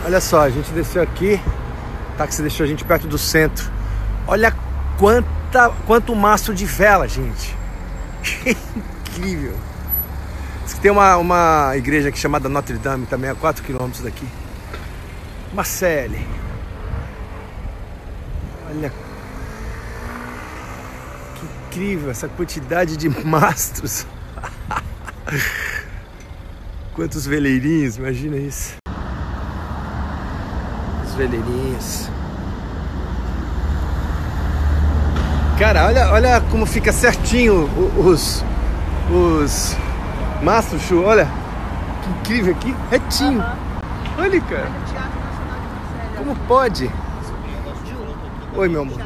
Olha só, a gente desceu aqui. O táxi deixou a gente perto do centro. Olha quanto mastro de vela, gente. Que incrível. Diz que tem uma igreja aqui chamada Notre Dame, também a 4 km daqui. Marseille. Olha que incrível essa quantidade de mastros. Quantos veleirinhos, imagina isso. Os veleirinhos. Cara, olha como fica certinho os mastros, Chu. Olha que incrível aqui, retinho. Olha, cara. Como pode? Oi, meu amor.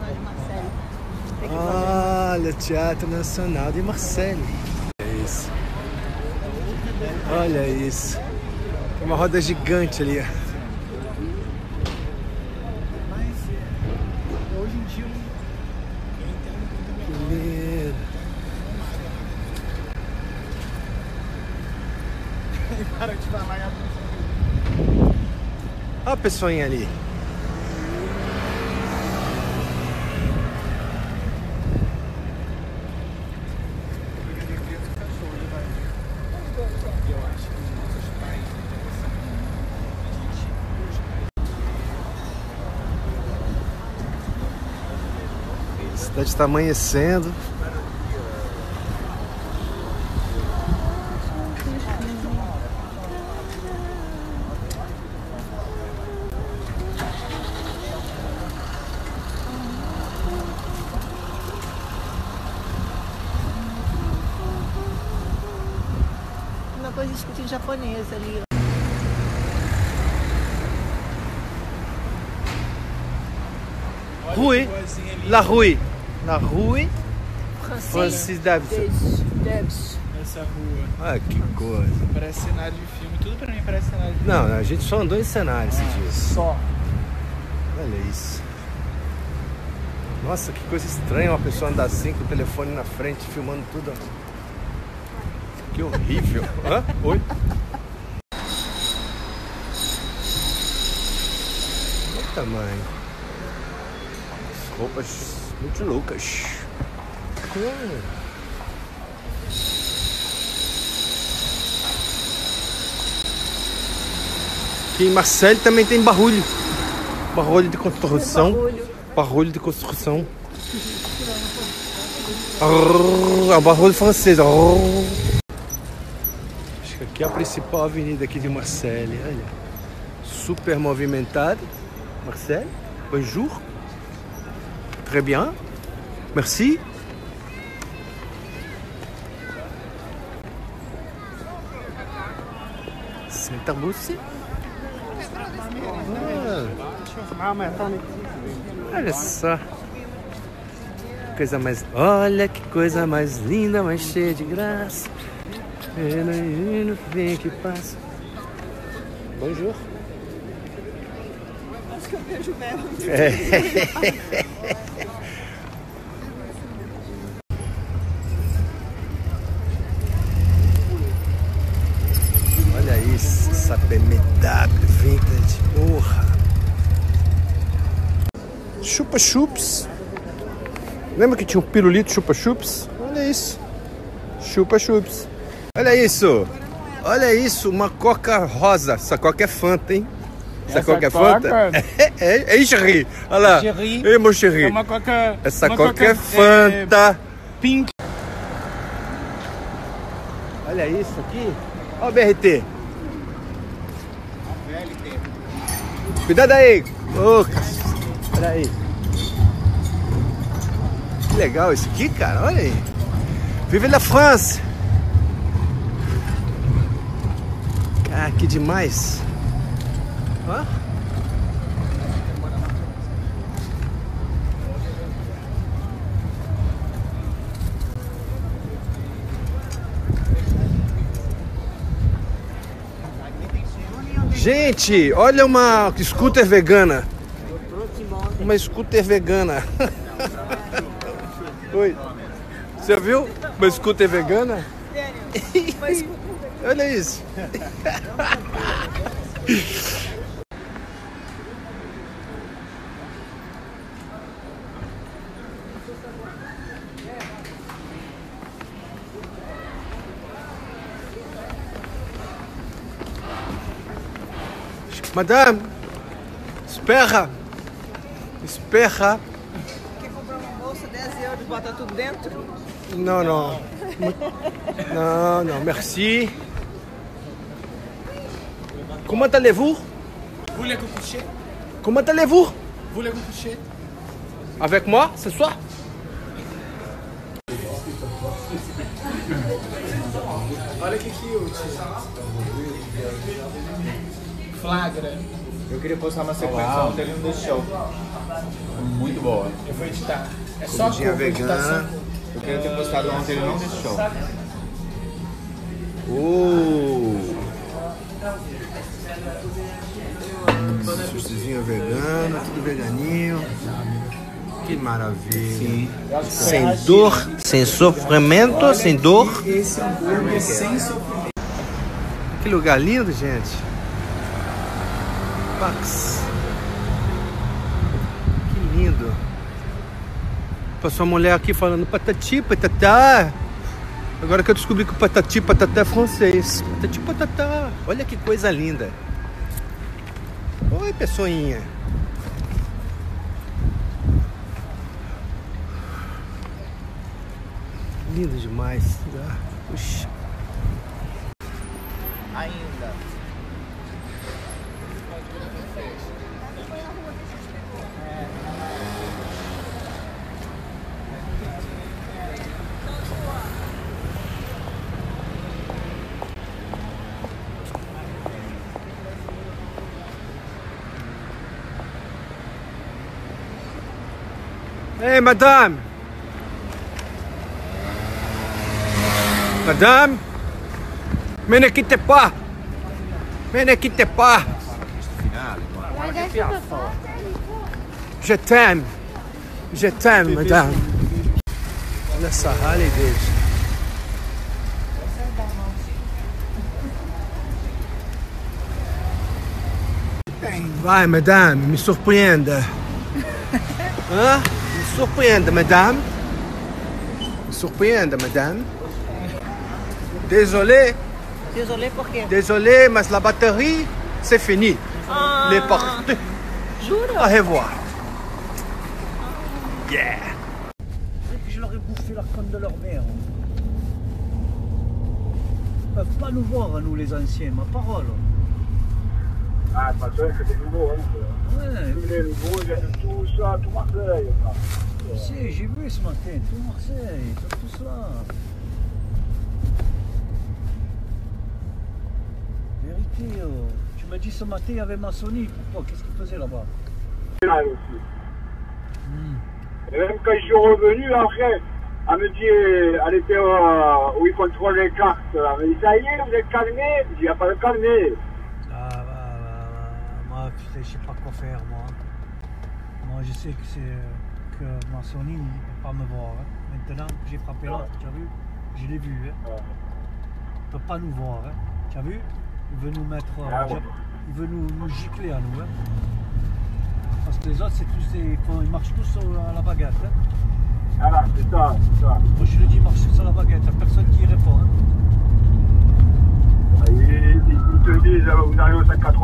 Olha, Teatro Nacional de Marseille. Olha isso. Olha isso. Tem uma roda gigante ali, ó. Hoje em dia Que lindo. para de falar e abre. Olha a pessoinha ali. A cidade está amanhecendo. Uma coisa escrita em japonês ali. Rue, La Rue. La Rue Francis Davis. Essa rua. Olha que coisa. Parece cenário de filme. Tudo pra mim parece cenário de filme. Não, a gente só andou em cenário esses dias. Só. Olha isso. Nossa, que coisa estranha uma pessoa andar assim com o telefone na frente, filmando tudo. Que horrível. Hã? Oi? Olha o tamanho. As roupas muito loucas. Aqui em Marseille também tem barulho. Barulho de construção. Barulho de construção. É um barulho francês. Acho que aqui é a principal avenida aqui de Marseille. Olha. Super movimentada. Marseille. Bonjour. Très bien. Merci. Saint-Arboussi. Olha só. Coisa mais. Olha que coisa mais linda, mais cheia de graça. Vem que passa. Bonjour. Acho que eu vejo mesmo. Olha isso, essa BMW vintage, porra. Chupa Chups. Lembra que tinha um pirulito Chupa Chups? Olha isso. Chupa Chups. Olha isso. Olha isso, uma Coca rosa. Essa Coca é Fanta, hein? Essa Coca é Fanta? É Cherry. Olha lá. Cherry. Ei, meu Cherry. É uma coca. Essa uma Coca é Fanta. Pink. Olha isso aqui. Olha o BRT. Cuidado aí. Ô, olha aí. Que legal isso aqui, cara. Olha aí. Vive la France. Ah, que demais. Ó. Gente, olha uma scooter vegana. Uma scooter vegana. Oi. Você viu? Uma scooter vegana? Olha isso. Madame, espera. Espera. Quer comprar uma bolsa, 10 euros, bota tudo dentro? Non, non. Non, non, merci. Comment allez-vous? Voulez-vous coucher? Comment allez-vous? Voulez-vous coucher? Avec moi, ce soir? Olha que cute. Flagra. Eu queria postar uma sequência ontem, ele não deixou. Muito boa. Eu vou editar. É só Comidinha cor, vegana. editação. Eu queria ter postado ontem, ele não deixou. Sushizinho vegano, tudo veganinho. Que maravilha. Sim. Sem dor, sem sofrimento, sem dor. Esse hambúrguer sem sofrimento. Que lugar lindo, gente. Pax. Que lindo. Passou uma mulher aqui falando patati, patatá. Agora que eu descobri que o patati, patatá é francês. Patati, patatá. Olha que coisa linda. Oi, pessoinha. Lindo demais. Puxa. Ainda. Hey, madame. Madame, mais ne quittez pas. Mais ne quittez pas. Je t'aime. Je t'aime, madame. Olha essa Harley Davidson. Vai, madame, me surpreenda. Hein? Me surpreenda, madame. Me surpreenda, madame. Désolé, Désolé, por quê? désolé, mais la batterie, c'est fini. Ah, Les portes. jura? Au revoir. Yeah. Je leur ai bouffé la conne de leur mère. Ils peuvent pas nous voir, nous les anciens, ma parole. Ah, de toute façon, c'est des nouveaux, hein. Ouais, Tous les nouveaux, il y a de tout ça, tout Marseille. tu sais, j'ai vu ce matin, tout Marseille, tout cela. Vérité, tu m'as dit ce matin, il y avait Maçonnique. Pourquoi? Qu'est-ce qu'ils faisaient là-bas? Là aussi. Et même quand je suis revenu, après, elle me dit, elle était où ils contrôlent les cartes. Elle me dit, ça y est, vous êtes calmé. Je dis, il n'y a pas de calmé. Moi, tu sais, je sais pas quoi faire, moi. Moi, je sais que c'est que Maçonnique ne peut pas me voir. Hein. Maintenant que j'ai frappé l'autre, tu as vu? Je l'ai vu. Hein. Il ne peut pas nous voir. Hein. Tu as vu? Il veut nous mettre. Il veut nous gicler à nous. Hein. Parce que les autres, c'est tous ils marchent tous à la baguette. Hein. Voilà, c'est ça, c'est ça. Moi, je le dis, marche sur la baguette. Il n'y a personne qui y répond. Hein. Ils te disent, vous arrivez au 580.